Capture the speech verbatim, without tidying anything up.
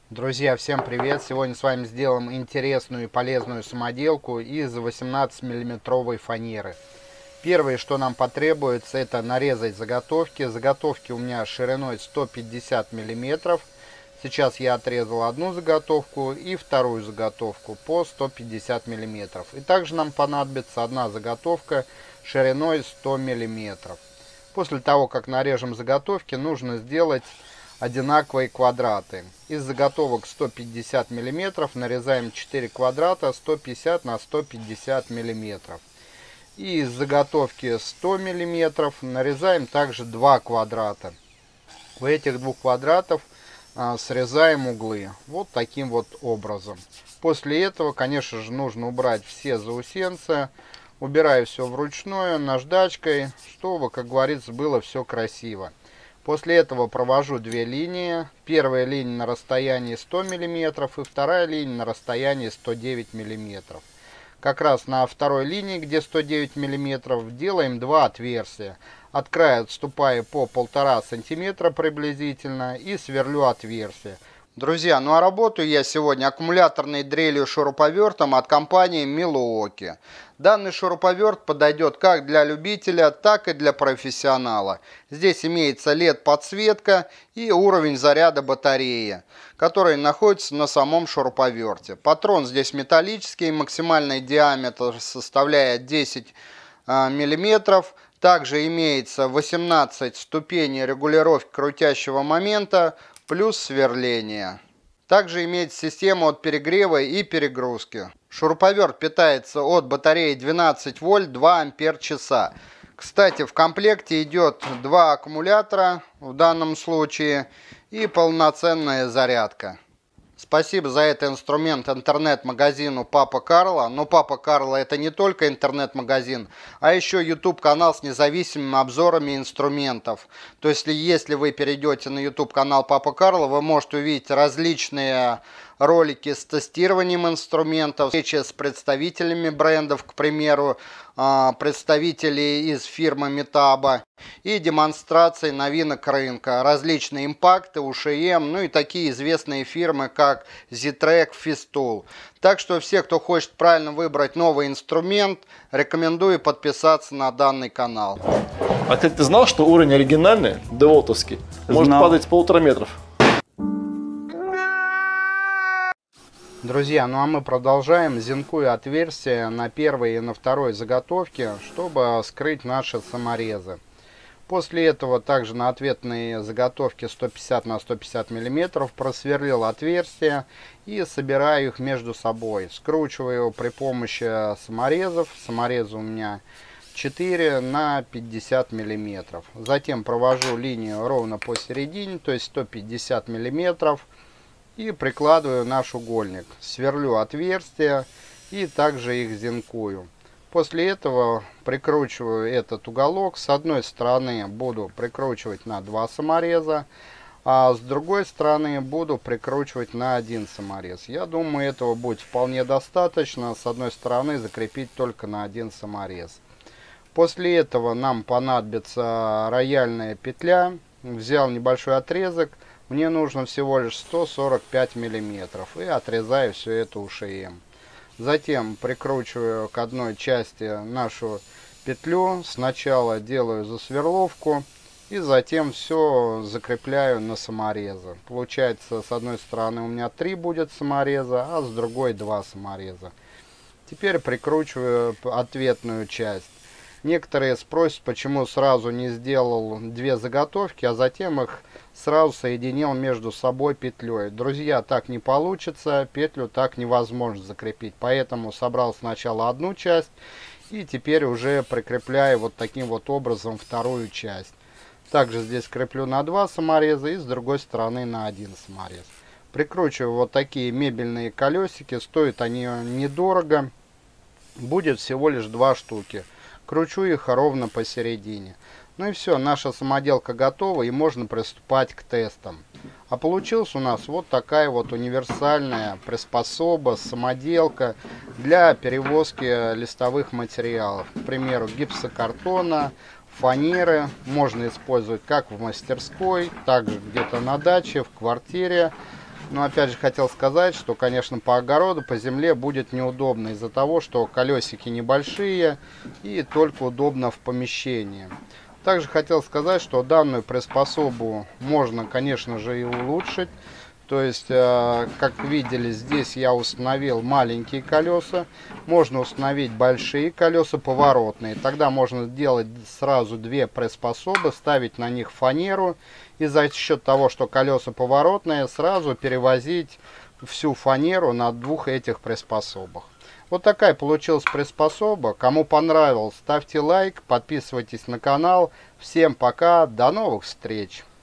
Друзья, всем привет! Сегодня с вами сделаем интересную и полезную самоделку из восемнадцатимиллиметровой фанеры. Первое, что нам потребуется, это нарезать заготовки. Заготовки у меня шириной сто пятьдесят миллиметров. Сейчас я отрезал одну заготовку и вторую заготовку по сто пятьдесят миллиметров. И также нам понадобится одна заготовка шириной сто миллиметров. После того, как нарежем заготовки, нужно сделать одинаковые квадраты. Из заготовок сто пятьдесят миллиметров нарезаем четыре квадрата сто пятьдесят на сто пятьдесят миллиметров. И из заготовки сто миллиметров нарезаем также два квадрата. У этих двух квадратов а, срезаем углы вот таким вот образом. После этого, конечно же, нужно убрать все заусенцы. Убираю все вручную наждачкой, чтобы, как говорится, было все красиво. После этого провожу две линии. Первая линия на расстоянии сто миллиметров и вторая линия на расстоянии сто девять миллиметров. Как раз на второй линии, где сто девять миллиметров, делаем два отверстия. От края отступаю по полтора сантиметра приблизительно и сверлю отверстие. Друзья, ну а работаю я сегодня аккумуляторной дрелью шуруповертом от компании Milwaukee. Данный шуруповерт подойдет как для любителя, так и для профессионала. Здесь имеется эл и ди-подсветка и уровень заряда батареи, который находится на самом шуруповерте. Патрон здесь металлический, максимальный диаметр составляет десять миллиметров. Также имеется восемнадцать ступеней регулировки крутящего момента, плюс сверление. Также имеется система от перегрева и перегрузки. Шуруповерт питается от батареи двенадцать вольт, два ампер-часа. Кстати, в комплекте идет два аккумулятора в данном случае и полноценная зарядка. Спасибо за этот инструмент интернет-магазину Папа Карло. Но Папа Карло это не только интернет-магазин, а еще YouTube-канал с независимыми обзорами инструментов. То есть, если вы перейдете на YouTube-канал Папа Карло, вы можете увидеть различные ролики с тестированием инструментов, встречи с представителями брендов, к примеру, представителей из фирмы Метаба, и демонстрации новинок рынка, различные импакты, у ши эм, ну и такие известные фирмы, как Zi-Trek, Festool. Так что все, кто хочет правильно выбрать новый инструмент, рекомендую подписаться на данный канал. А ты, ты знал, что уровень оригинальный, деволтовский, может падать с полутора метров? Друзья, ну а мы продолжаем. Зенкую отверстие на первой и на второй заготовке, чтобы скрыть наши саморезы. После этого также на ответные заготовки сто пятьдесят на сто пятьдесят миллиметров просверлил отверстия и собираю их между собой. Скручиваю при помощи саморезов. Саморезы у меня четыре на пятьдесят миллиметров. Затем провожу линию ровно посередине, то есть сто пятьдесят миллиметров. И прикладываю наш угольник. Сверлю отверстия и также их зенкую. После этого прикручиваю этот уголок. С одной стороны буду прикручивать на два самореза, а с другой стороны буду прикручивать на один саморез. Я думаю, этого будет вполне достаточно. С одной стороны закрепить только на один саморез. После этого нам понадобится рояльная петля. Взял небольшой отрезок. Мне нужно всего лишь сто сорок пять миллиметров. И отрезаю все это у ши эм. Затем прикручиваю к одной части нашу петлю. Сначала делаю засверловку. И затем все закрепляю на саморезы. Получается, с одной стороны у меня три будет самореза, а с другой два самореза. Теперь прикручиваю ответную часть. Некоторые спросят, почему сразу не сделал две заготовки, а затем их сразу соединил между собой петлей. Друзья, так не получится, петлю так невозможно закрепить. Поэтому собрал сначала одну часть и теперь уже прикрепляю вот таким вот образом вторую часть. Также здесь креплю на два самореза и с другой стороны на один саморез. Прикручиваю вот такие мебельные колесики, стоят они недорого, будет всего лишь два штуки. Кручу их ровно посередине. Ну и все, наша самоделка готова и можно приступать к тестам. А получилась у нас вот такая вот универсальная приспособа, самоделка для перевозки листовых материалов. К примеру, гипсокартона, фанеры. Можно использовать как в мастерской, так же где-то на даче, в квартире. Но опять же хотел сказать, что, конечно, по огороду, по земле будет неудобно из-за того, что колесики небольшие и только удобно в помещении. Также хотел сказать, что данную приспособу можно, конечно же, и улучшить. То есть, как видели, здесь я установил маленькие колеса. Можно установить большие колеса поворотные. Тогда можно делать сразу две приспособы, ставить на них фанеру. И за счет того, что колеса поворотные, сразу перевозить всю фанеру на двух этих приспособах. Вот такая получилась приспособа. Кому понравилось, ставьте лайк, подписывайтесь на канал. Всем пока, до новых встреч!